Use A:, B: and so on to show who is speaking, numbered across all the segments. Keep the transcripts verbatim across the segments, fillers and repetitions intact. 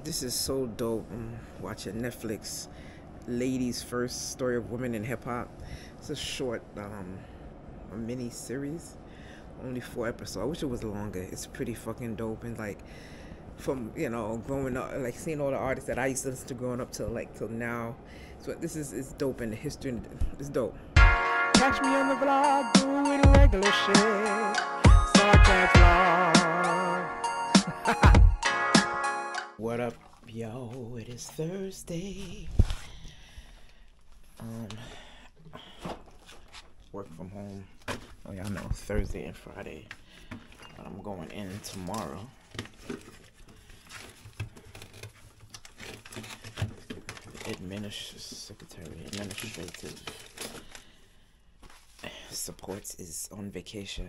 A: This is so dope. I'm watching Netflix, Ladies First, Story of Women in Hip Hop. It's a short, um, a mini series, only four episodes. I wish it was longer. It's pretty fucking dope. And like, from, you know, growing up, like seeing all the artists that I used to listen to growing up till like till now. So this is is dope, and the history is dope.
B: Catch me on the vlog doing regular shit. SARKAZZ vlog.
A: What up, yo? It is Thursday. Um, work from home. Oh, y'all know Thursday and Friday. But I'm going in tomorrow. Administrative secretary, administrative supports is on vacation.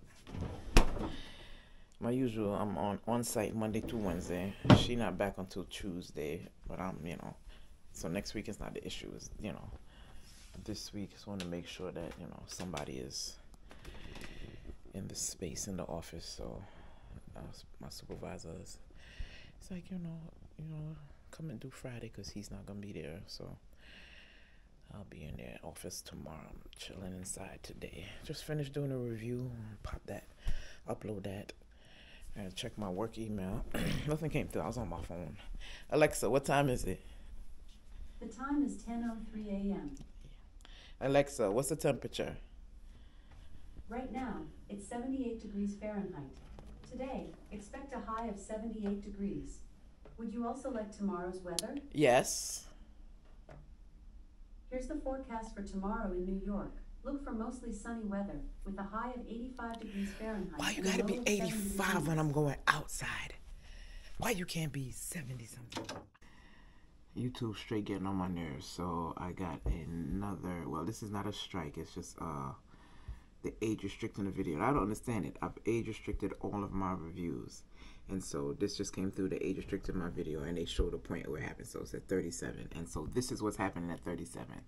A: My usual, I'm on on site Monday through Wednesday. She not back until Tuesday, but I'm, you know, so next week is not the issue. Is, you know, this week just want to make sure that, you know, somebody is in the space in the office. So uh, my supervisor is, it's like, you know, you know, come and do Friday because he's not gonna be there. So I'll be in their office tomorrow. I'm chilling inside today. Just finished doing a review. Pop that, upload that. And check my work email. Nothing came through. I was on my phone. Alexa, what time is it?
C: The time is ten oh three a m
A: Alexa, what's the temperature?
C: Right now, it's seventy-eight degrees Fahrenheit. Today, expect a high of seventy-eight degrees. Would you also like tomorrow's weather?
A: Yes.
C: Here's the forecast for tomorrow in New York. Look for mostly sunny weather with a high of eighty-five degrees Fahrenheit.
A: Why you gotta be eighty-five when I'm going outside? Why you can't be seventy something? YouTube straight getting on my nerves, so I got another, well, this is not a strike, it's just uh the age restricting the video. I don't understand it. I've age restricted all of my reviews, and so this just came through the age restricted my video, and they showed a point where it happened. So it's at thirty-seven, and so this is what's happening at thirty-seven.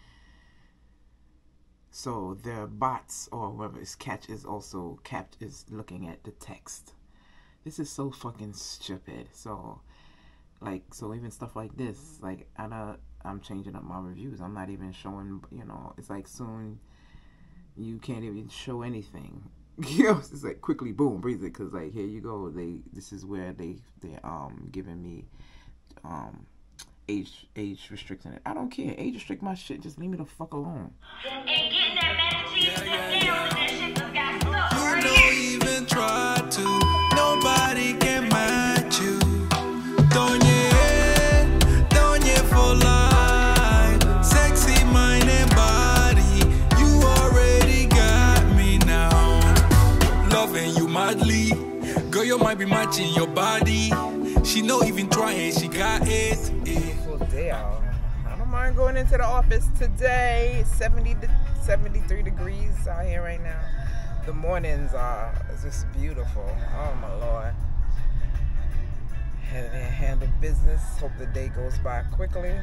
A: So their bots, or whoever is catch is also capped, is looking at the text. This is so fucking stupid. So like, so even stuff like this, like I know I'm changing up my reviews. I'm not even showing, you know, it's like soon you can't even show anything. You know, it's like quickly boom, breathe it, cause like here you go. They this is where they they um giving me um age age restricting it. I don't care. Age restrict my shit. Just leave me the fuck alone.
D: And getting that meditation yeah, yeah, yeah. That shit just got stuck.
E: You right don't here. Even try to. Nobody can match you. Don't you, don't you for life. Sexy mind and body. You already got me now. Loving you madly. Girl, you might be matching your body. She no even trying, she got it.
A: Beautiful day out. I don't mind going into the office today. It's seventy to seventy-three degrees out here right now. The mornings are just beautiful. Oh my Lord. Had to handle business. Hope the day goes by quickly.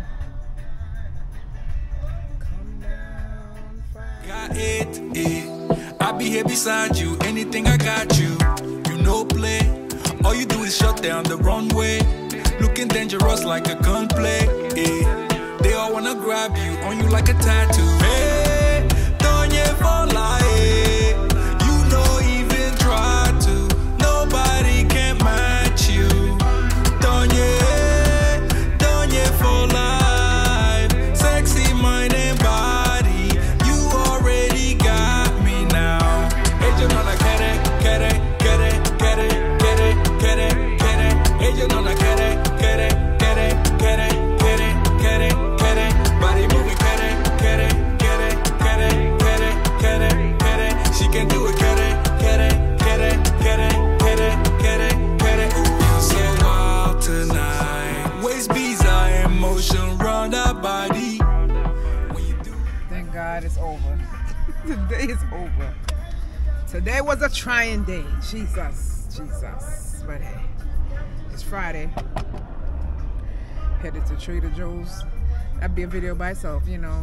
A: Come down, Friday.
E: Got it, eh. I'll be here beside you. Anything I got you. You know play. All you do is shut down the runway. Looking dangerous like a gunplay. Eh. They all wanna grab you, on you like a tattoo. Hey, don't you fall like you know even try to. Nobody can match you. Don't you, don't you fall like sexy mind and body. You already got me now. Hey, you know like get it, get it, get it, get it, get it, get it, get it. Hey, you know like get it. Get it, get it, get it, get it, get it, get it. Body moving, get it, get it, get it, get it, get it, get it, get it. She can do it, get it, get it, get it, get it, get it, get it, get it. Ooh, I'm so wild tonight. Waist beats are in motion, round our body. When you do.
A: Thank God it's over. The day is over. Today was a trying day. Jesus, Jesus. But hey, it's Friday. Headed to Trader Joe's. That'd be a video by itself, you know.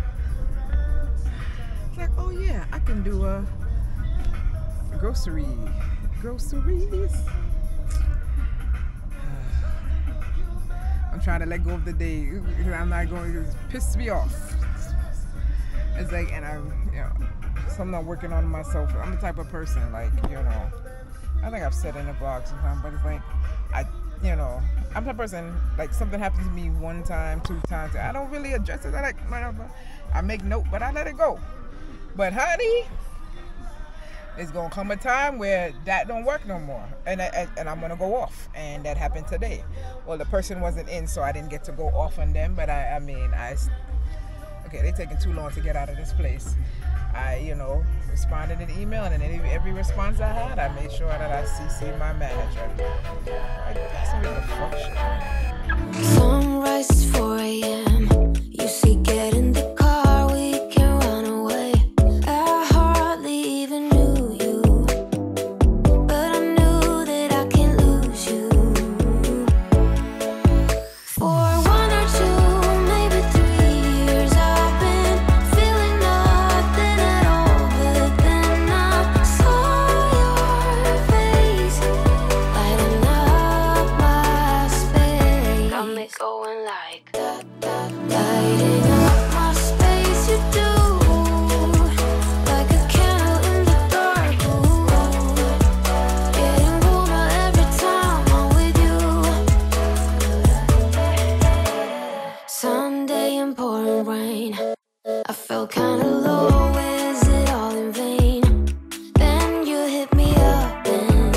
A: It's like, oh yeah, I can do a grocery, groceries.
B: trying to let go of the day. I'm not going. It pisses me off. It's like, and I'm, you know, something I'm working on myself. I'm the type of person, like, you know, I think I've said in the blog sometimes, but it's like, I, you know, I'm the person, like, something happens to me one time, two times, I don't really address it. I like, I make note, but I let it go. But honey, it's gonna come a time where that don't work no more, and I, and I'm gonna go off, and that happened today. Well, the person wasn't in, so I didn't get to go off on them. But I, I mean, I, okay, they're taking too long to get out of this place. I, you know, responded in email, and then every, every response I had, I made sure that I C C'd my manager. Like, that's some of the fuck shit.
F: Sunrise, four a.m. You see, get in the car, we can run away. I hardly even knew you, but I knew that I can't lose you. For one or two, maybe three years, I've been feeling nothing at all. But then I saw your face lighting up my space. Got me going like that, that, lighting up my space. You do like a candle in the dark. Ooh, getting warmer every time I'm with you. Sunday in pouring rain, I felt kinda low. Is it all in vain? Then you hit me up and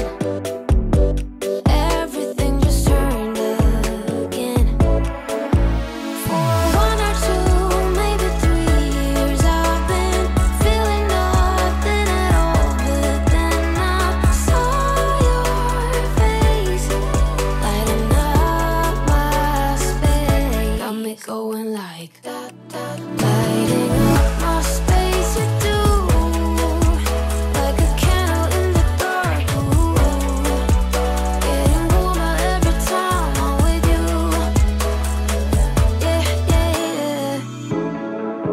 F: everything just turned again. For one or two, maybe three years, I've been feeling nothing at all. But then I saw your face lighting up my space. Got me going like that, that, lighting up my space. You do like a candle in the dark. Ooh, getting warmer every time I'm with you. Yeah, yeah, yeah.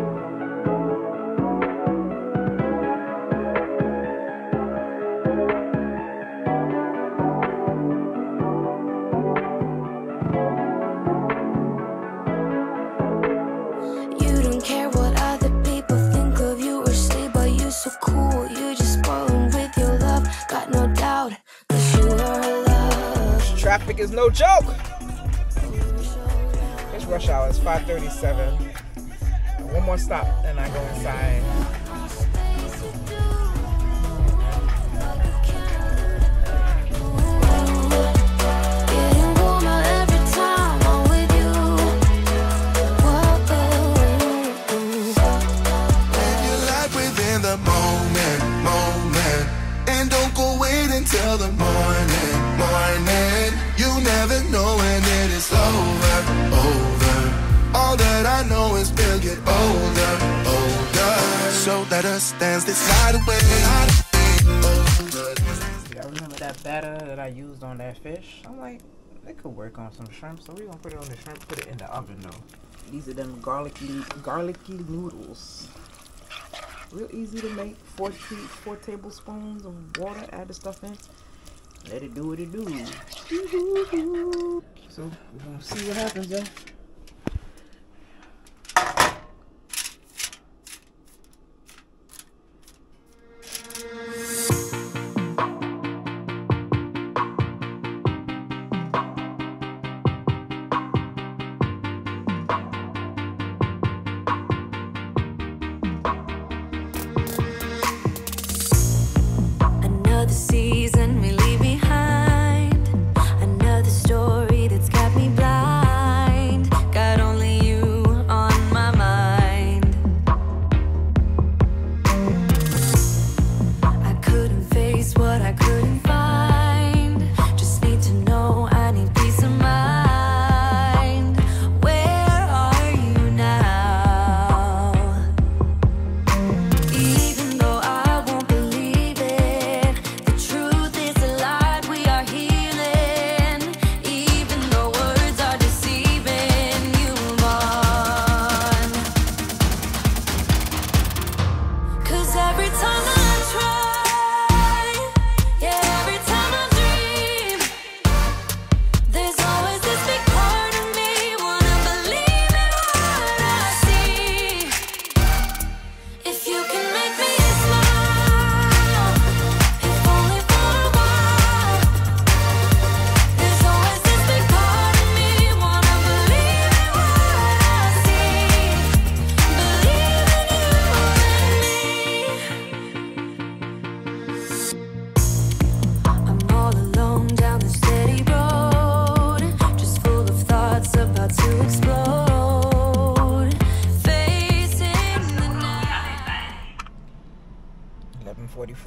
F: You don't care what other people think of you or say, but you're so cool. You just spoiled with your love. Got no doubt, 'cause you are love.
B: Traffic is no joke. It's rush hour. It's five thirty-seven. One more stop, and I go inside.
F: Getting warmer every time I'm with you. Whoa.
G: Live your life within the moment, moment. And don't go wait until the morning, morning. You never know when it is over, over. All that I know is we'll get older, older. So let us dance this night away.
A: Y'all remember that batter that I used on that fish? I'm like, it could work on some shrimp, so we're gonna put it on the shrimp, put it in the oven though. These are them garlicky, garlicky noodles. Real easy to make. Four, tea, four tablespoons of water, add the stuff in. Let it do what it do. So we're gonna see what happens, y'all.
F: Another season we leave behind. Another story that's got me blind.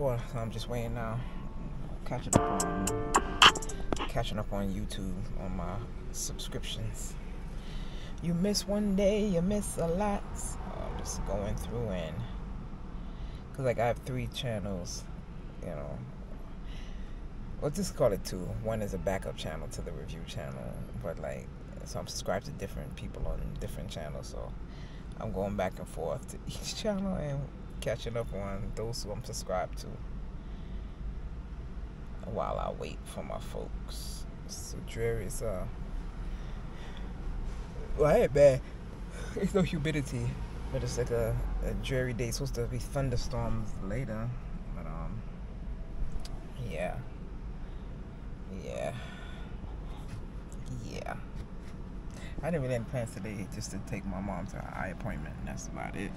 B: before, so I'm just waiting now. Catching up on catching up on YouTube on my subscriptions. You miss one day, you miss a lot. So I'm just going through and because like I have three channels, you know. Well, just call it two. One is a backup channel to the review channel, but like, so I'm subscribed to different people on different channels. So I'm going back and forth to each channel and catching up on those who I'm subscribed to while I wait for my folks. So dreary. It's uh, well, I ain't bad. It's no humidity, but it's like a, a dreary day. It's supposed to be thunderstorms later, but um, yeah. Yeah. Yeah. I didn't really have plans today just to take my mom to an eye appointment. And that's about it.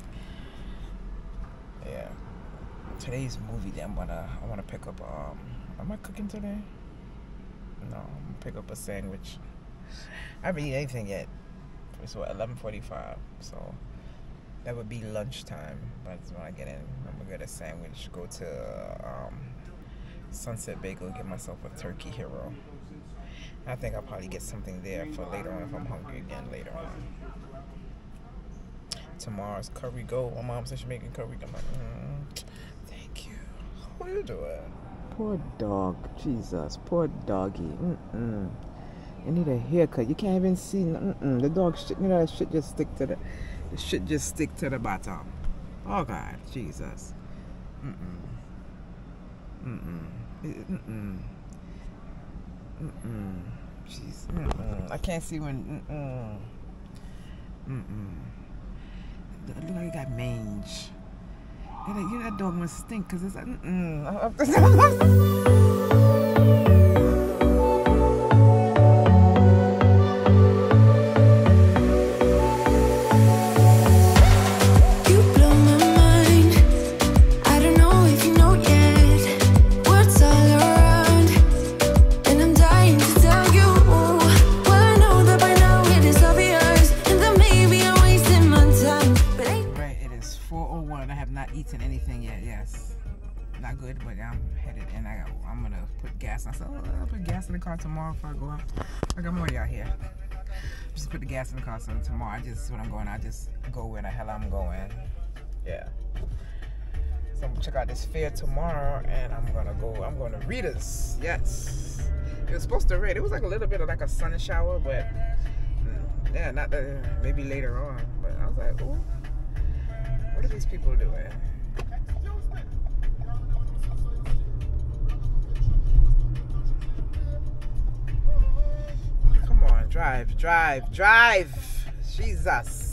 B: Yeah. Today's movie day, I'm gonna, I want to pick up, um, am I cooking today? No, I'm gonna pick up a sandwich. I haven't eaten anything yet. It's what, eleven forty-five. So that would be lunchtime. But when I get in, I'm gonna get a sandwich, go to, um, Sunset Bagel, get myself a turkey hero. I think I'll probably get something there for later on if I'm hungry again later on. Tomorrow's curry goat. My mom said she's making curry. I'm like, mm, thank you. What are you doing? Poor dog. Jesus. Poor doggy. Mm-mm. You need a haircut. You can't even see. Mm-mm. The dog shit. You know that shit just stick to the. The shit just stick to the bottom. Oh God. Jesus. Mm-mm. Mm-mm. Mm-mm. Mm-mm. Jeez. Mm-mm. I can't see when. Mm-mm. Mm-mm. Look like you got mange. You're like, you that dog must stink because it's like, mm-mm. anything yet, yes. Not good, but I'm headed in. I got, I'm gonna put gas. I said, oh, I'll put gas in the car tomorrow if I go out. I got more of y'all here. Just put the gas in the car so tomorrow I just, when I'm going, I just go where the hell I'm going. Yeah. So I'm gonna check out this fair tomorrow and I'm gonna go, I'm going to Rita's. Yes. It was supposed to rain. It was like a little bit of like a sun shower, but yeah, not the, maybe later on. But I was like, ooh, what are these people doing? Come on, drive, drive, drive. Jesus.